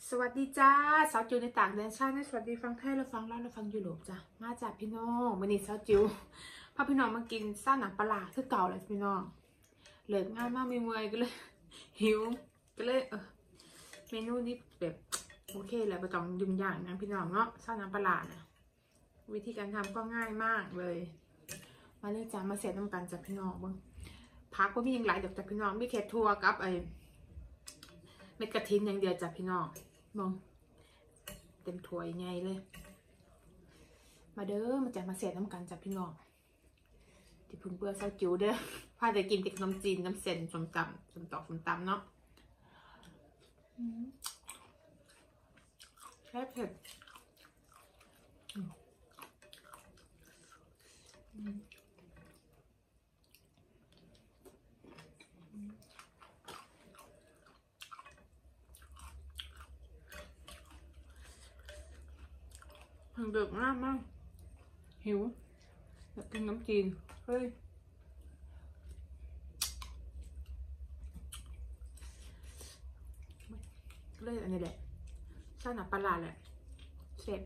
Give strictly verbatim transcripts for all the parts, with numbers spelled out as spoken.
สวัสดีจ้าสาวจิวในต่างแดนชาติสวัสดีฟังไทยเราฟังแล้วเราฟังยุโรปจ้ะมาจากพี่น้องวันนี้สาวจิวพาพี่น้องมากินซ่าหนังปลาคือเก่าเลยพี่น้องเลิกงานมากมีเมื่อยก็เลยหิวก็เลยเออเมนูนี้แบบโอเคแหละไม่ต้องยุ่งยากนะพี่น้องเนาะซ่าหนังปลาเนี่ยวิธีการทำก็ง่ายมากเลยมาเลยจ้ามาเสร็จน้ำกันจากพี่น้องบ้างพักว่ามียังหลายเดี๋ยวจากพี่น้องมีแค่ทัวร์กับไอเม็ดกระถินอย่างเดียวจากพี่น้องมองเต็มถ้วยไงเลยมาเด้อมาจากมาเสียน้ำกันจากพี่น้องที่พึ่งเปื้อเศร้าจิ๋วเด้อพาแต่กินแต่ขนมจีนน้ำเส้นสมตำสมตอกสมตำเนาะแค่เผ็ดหังเดือดมากมากหิวอยากกินน้ำจีนเฮ้ยเลยอันนี้แหละชาหนักปลาแหละเสร็จ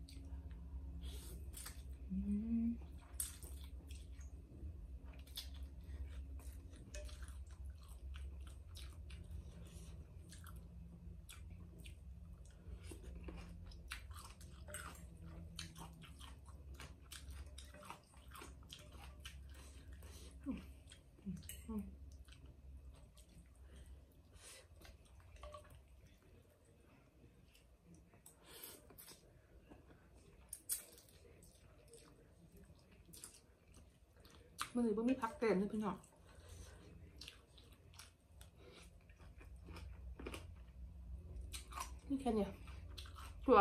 มือบ่มีพักเต็มเลยพี่น้องนี่แค่นี้ตัว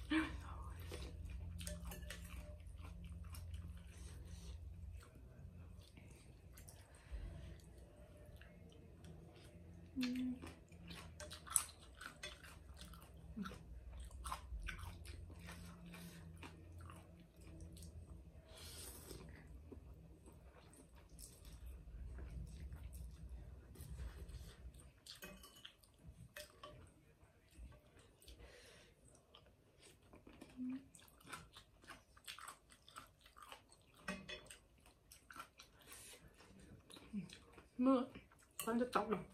เมื่อคนจะตกหรอ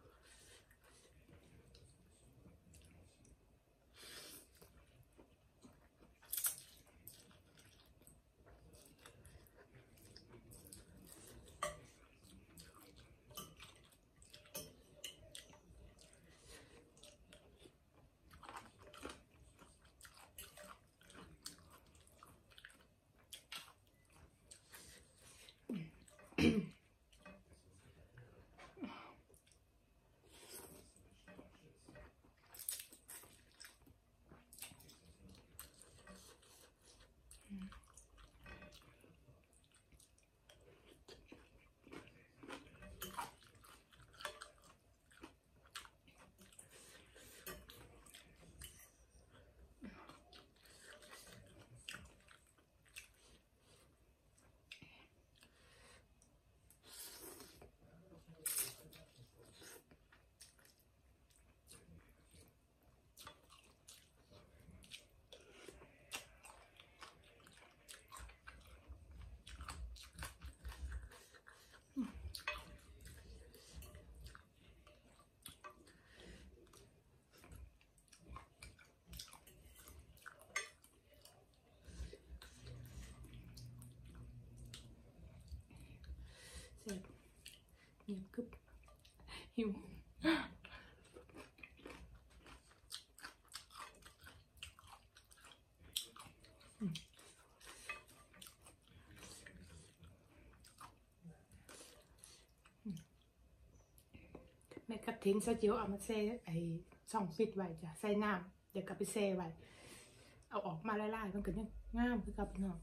เสร็จเงียบกึบหิวแม่กระถินเสาจิ๋วเอามาเซ่ไอ้ช่องปิดไว้จ้ะใส่น้ำเดี๋ยวกลับไปเซ่ไว้เอาออกมาไล่ๆมันก็ยังงามคือกับน้อง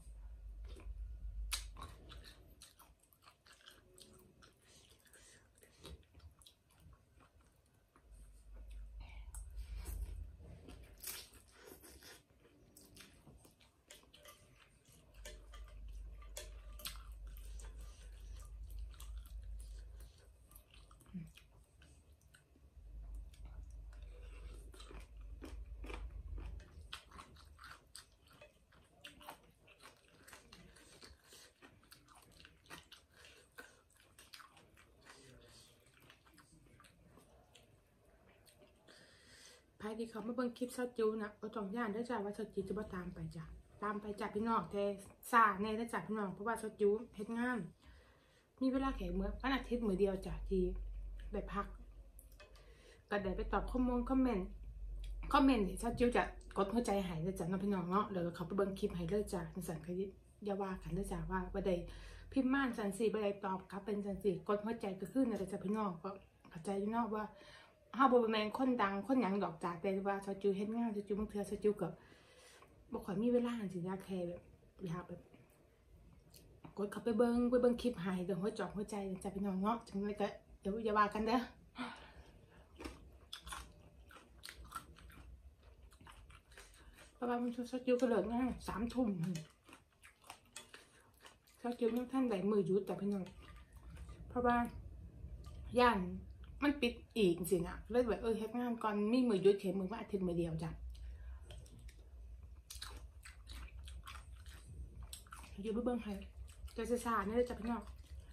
ที่เขามาเบิ่งคลิปซาจูนะก็ต้องย่านได้จ้ะว่าซาจูจะมาตามไปจ้ะตามไปจับพี่น้องแต่ซาแน่ได้จับพี่น้องเพราะว่าซาจูเฮ็ดงานมีเวลาแค่เมื่อวันอาทิตย์มื้อเดียวจ้ะที่ได้พักก็ได้ไปตอบคอมมงคอมเมนต์คอมเมนต์ที่ซาจูจะกดหัวใจให้ได้จ้ะน้องพี่น้องเนาะเดี๋ยวเขาไปเบิ่งคลิปให้เลยจ้ะในสันคดีอย่าว่ากันได้จ้ะว่าบ่ได้พิมพ์ม่านสันสีบ่ได้ตอบครับเป็นสันสีกดหัวใจก็คือในจ้ะพี่น้องก็เข้าใจพี่น้องว่าเฮาบ่แม่นคนดังคนหยังดอกจ้ะแต่ว่าซาจูเฮ็ดงานซาจูบางเทื่อซาจูก็บ่ค่อยมีเวลาสินะแค่แบบอยากแบบกดเข้าไปเบิ่งไปเบิ่งคลิปให้เดี๋ยวหัวจอกหัวใจจ้ะพี่น้องเนาะจังได๋ก็เดี๋ยวอย่าว่ากันเด้อเพราะว่ามันซาจูก็เลิกงานสามทุ่มซาจูยังท่านได้มื้อหยุดจ้ะพี่น้องเพราะว่าย่านมันปิดอีกสินะเลยแบบเออเฮ็ดงานก่อนมีมือหยุดแค่มือว่าอาทิตย์มือเดียวจ้ะอยู่เบิ่งให้จะซ่าๆนี่เลยจ้ะพี่น้อง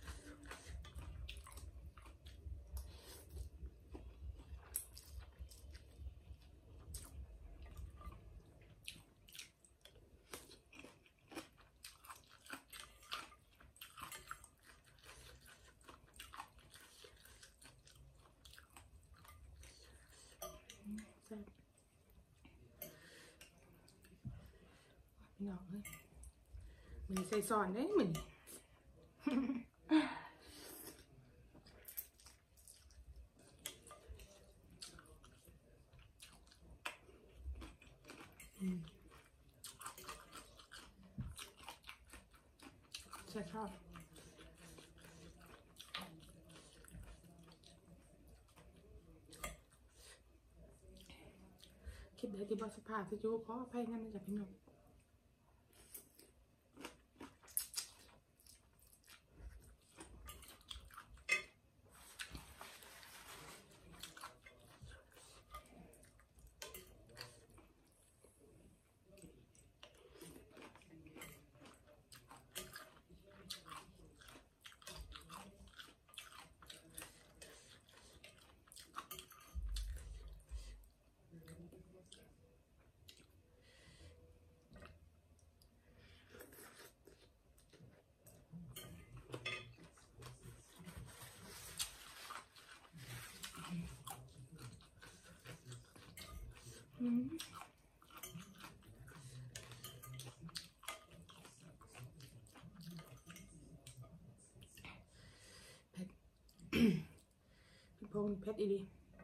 พี่น้องเอ้ยมันใส่ซอนได้เหมือนใช่ชอบคิดได้ที่บอสภาสิจูขออภัยนั่นนะจ๊ะพี่น้องอืมเผ็ดพงเผ็ดอีดี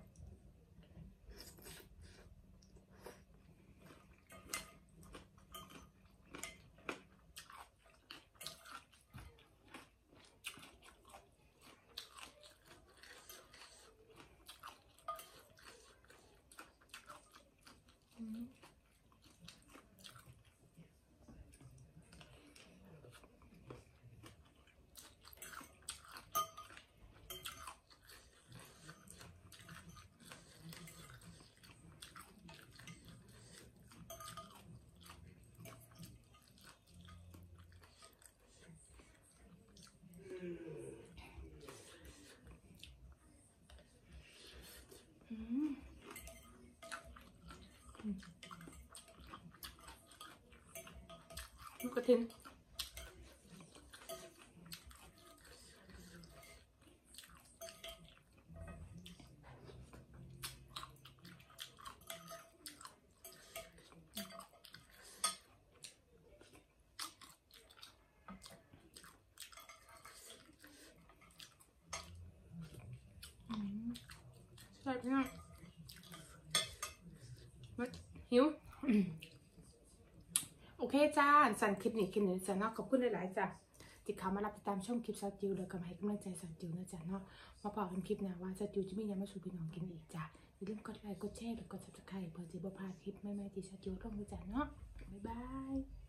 ลูกกระเทียมใช่พี่น้องหิวโอเคจ้าสั่นคลิปนี้คลิปนี้จ้ะเนาะขอบคุณหลายๆจ้ะที่เข้ามารับติดตามช่องคลิปซาจิวเลยก็ให้กำลังใจซาจิวนะจ้ะเนาะมาพอกันคลิปหน้าว่าซาจิวจะมียังมาสู่พี่น้องกินอีกจ้ะอย่าลืมกดไลค์กดแชร์และกดซับสไครป์เพื่อจะบ่พลาดคลิปใหม่ๆที่ซาจิวลงด้วยจ้ะเนาะบ๊ายบาย